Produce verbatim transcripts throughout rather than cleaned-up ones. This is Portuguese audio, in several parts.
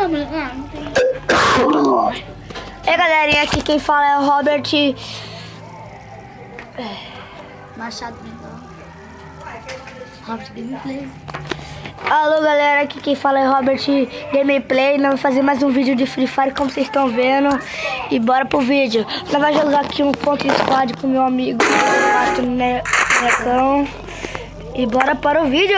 câmera. Ah, não tem. É, galerinha, aqui quem fala é o Robert. Machado mental. Robert Gameplay. Alô, galera, aqui quem fala é Robert Gameplay. Nós vamos fazer mais um vídeo de Free Fire, como vocês estão vendo. E bora pro vídeo. Nós vamos jogar aqui um contra squad com meu amigo quatro Necão. E bora para o vídeo.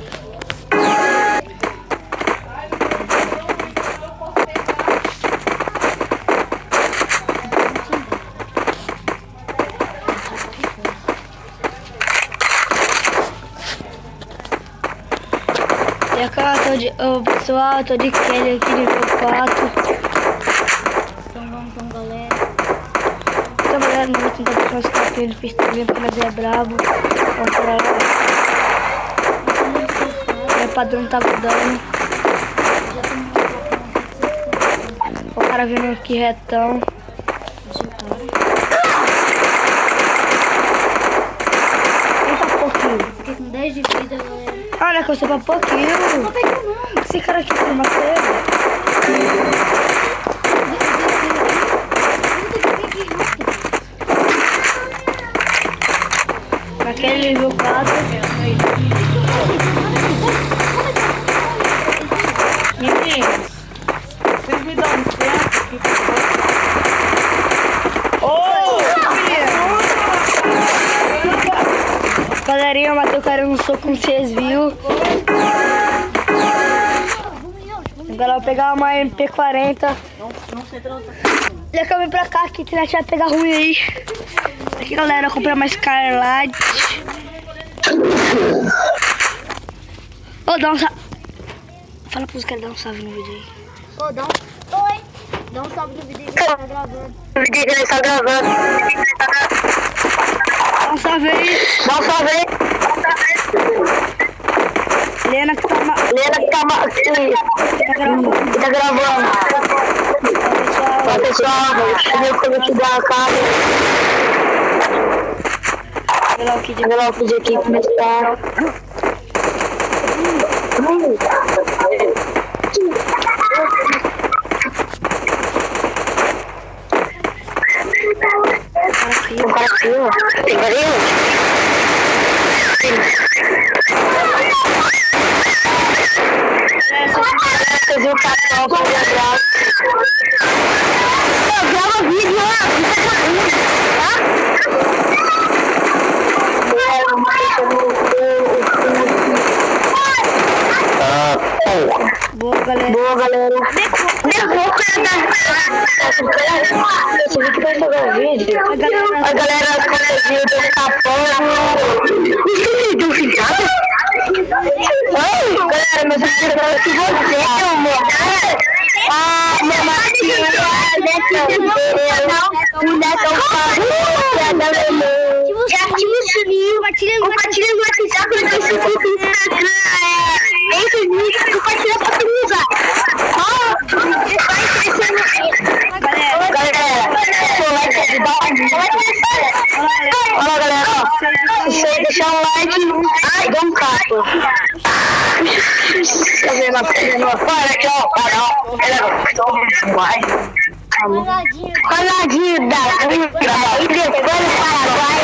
E cá, tô de, oh, pessoal, tô de Kelly aqui de nível quatro. Então vamos, então, galera. Então, galera, não vou tentar puxar os capinhos de pistolinha porque nós é brabo. Vamos pra lá. Meu padrão tá dando. O cara vindo aqui retão. Eita, pouquinho. Fiquei com dez de vida, galera. Olha que eu sou pra pouquinho. Não pega não. Esse cara aqui foi uma coisa. Naquele nível quatro. Meninos, vocês me dão licença aqui, por favor? Ô! Galerinha, eu matei o cara no soco, como vocês viram. Agora eu vou pegar uma M P quarenta. E eu vim pra cá, que a internet vai pegar ruim aí. Aqui, galera, eu comprei uma Scarlet. Ô, dá um salve. Fala pros caras dar um salve no vídeo aí. Ô, dá um... Oi! Dá um salve no vídeo que tá gravando. O vídeo que ele está gravando. Dá um salve aí. Dá um salve aí. Lena que tá... Ma... Lena que tá... Ma... Que tá gravando. Que tá gravando. Ó, pessoal, eu vou te dar a cara. Vê lá o que Vê lá o vídeo aqui começar. Aqui, ó. Tem varinha? Você viu o capão pra ali atrás? Grava vídeo lá! Boa, galera. Boa, galera. Esse vídeo vai jogar vídeo. A galera conseguiu do capão. Do ficado? Oi, galera, mas eu quero falar que você, amor. Ah, meu matinho, o Netão falou. Já ativa o sininho, compartilha no WhatsApp, no Facebook, no Instagram, esse vídeo, compartilha pra todo mundo usar. Ó, vai crescendo. Galera, galera, seu like ajuda. Olha, galera, se você deixar um like, ai, dá um capo. Tá vendo a pena? Olha aqui, ó, olha, ó, vai. Ronaldinho da Liga e depois do Paraguai.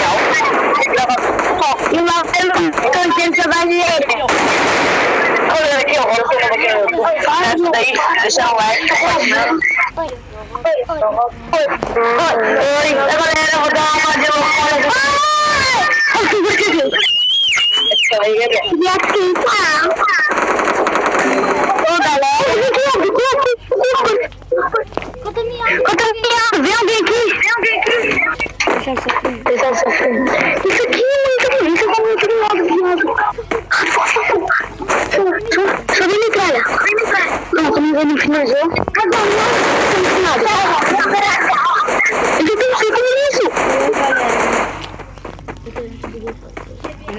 E uma cantante brasileira. Olha aqui, ó. Deixa o like. Oi, oi, galera, eu vou dar uma de loucura. E aqui, tá? Ô, galera. Conta minha água. Conta minha água. Vem alguém aqui. Vem alguém aqui. Deixa eu sofrer. Isso aqui, isso aqui. Isso aqui é muito lindo, viado. Só vem me tralha. Não, como eu não finalizou. Agora não. Não tem nada. Eu já pensei como isso. Meu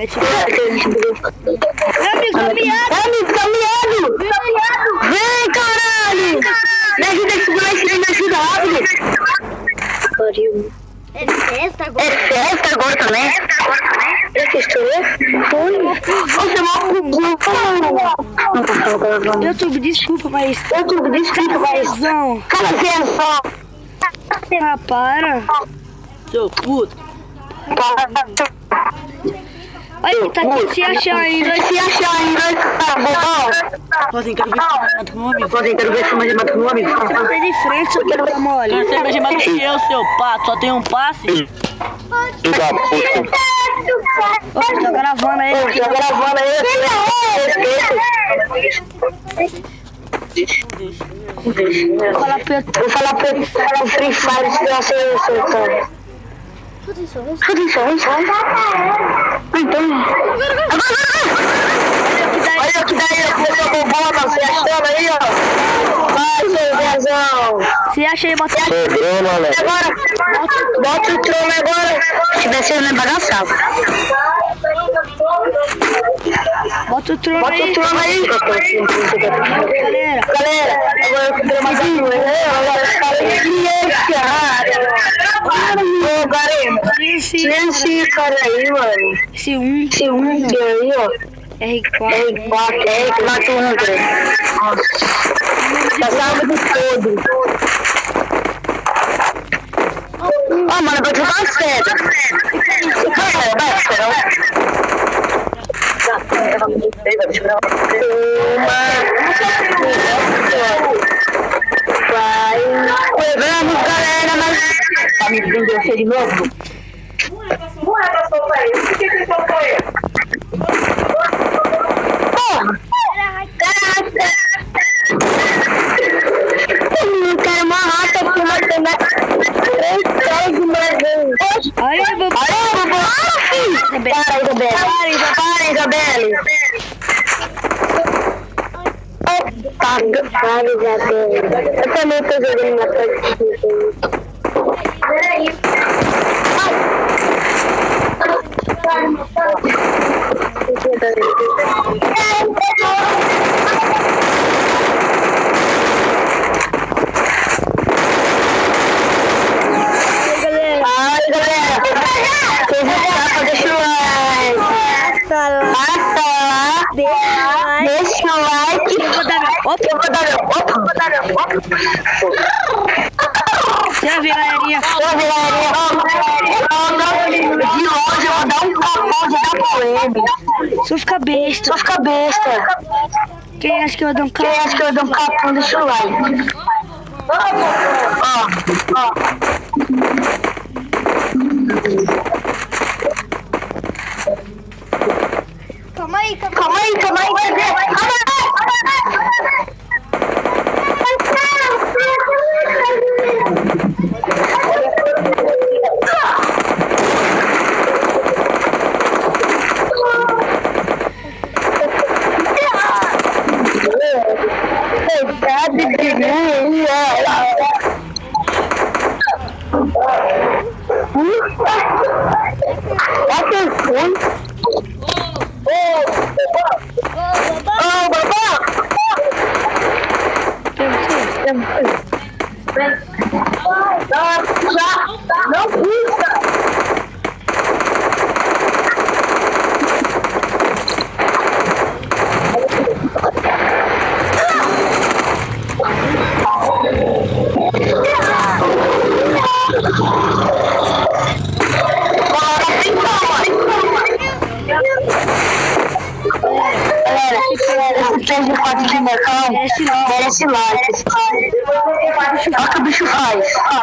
amigo, tá miado. Amigo, tá miado. Vem, caralho. Me ajuda a segurar esse trem, me ajuda rápido. Pariu. É festa agora. É festa agora também? É festa, né? Foi. Você é uma cuzão. Não tô gravando. YouTube, desculpa, mas... YouTube, desculpa, mas... Não. Cara, atenção. Ah, para. Seu puto. Olha, tá aqui se achar ainda. Se achar ainda, tá bom? Assim, quero ver se mata com meu amigo. Pode, quero ver se mais mata com meu amigo. Você tá de frente, seu puta mole. Quero ser mais mata que eu, seu pato. Só tem um passe. Ô, tô gravando aí. Tô gravando aí. Vou falar pra eu... Vou falar pra ele falar o Free Fire se você soltar. Tudo isso, isso. Então. Olha o que daí, eu vou botar, você achando aí, ó. Vai, seu Dezão. Se acha aí, bota... Agora, bota o trono agora. Se tivesse eu não bagaçava. Bota o trono Bota aí. o trono aí. Galera. Galera, agora eu quero mais um. Agora os caras Ô, Garema. Esse, Tira esse cara aí, mano. esse um. Esse um aí, ó. R quatro. R quatro, R quatro, um, velho. Nossa. Já sabe de todo. Ó, mano, vou jogar uma seta. Vai, vai, vai. Vai. Vamos, galera, mas... Tá me vendendo você de novo? Não é pra soltar ele. Por que você soltou ele? Porra! Caraca! Eu não quero uma rata aqui, mas tem mais três caras de mais um. Aí, bobo. Olha, bobo! Para, Isabelle! Para, Isabelle! Para, Isabelle! Eu também tô jogando na partida. Peraí. Ai, galera! Quem vai deixa o like! Passa lá! Deixa o like! Eu vou dar meu... Opa! Eu vou dar meu... Opa! Eu vou dar meu... Opa! Você vai ver, galerinha. Ô, galerinha! De hoje eu vou dar um capão de dar polêmica. Só fica besta. Só fica besta. Quem acha que eu vou dar um Quem carro? acha que eu dou um capão, deixa o like. Ó, ó. Calma aí, calma Calma aí, calma aí, cadê? Calma Coitado de mim, olha foi. Ô, babá! Não custa! Galera, de quatro de mercado, merece like. Olha o que o bicho faz.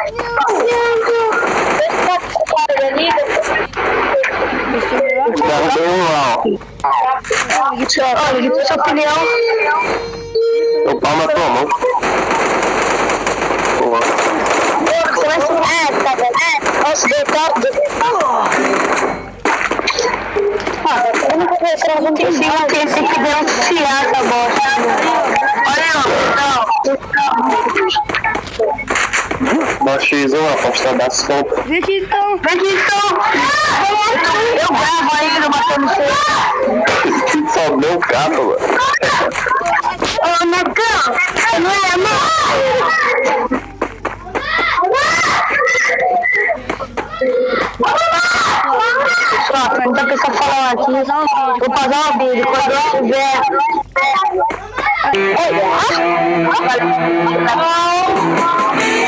Olha, de sua opinião. Eu pau na tua mão. Você vai se... É, tá vendo? Nossa, deu top. Ah, eu não vou ver, eu não tenho que tem que denunciar essa bosta. Olha aí, ó. Machismo, aposta da sopa. Gente, então. Vem aqui, então. Eu gravo ainda, batendo você. Só deu capa, mano. Ô, Necão, você não é amor? Pessoal, muita pessoa falando aqui. Vou pausar o vídeo. Quando eu tiver Olha.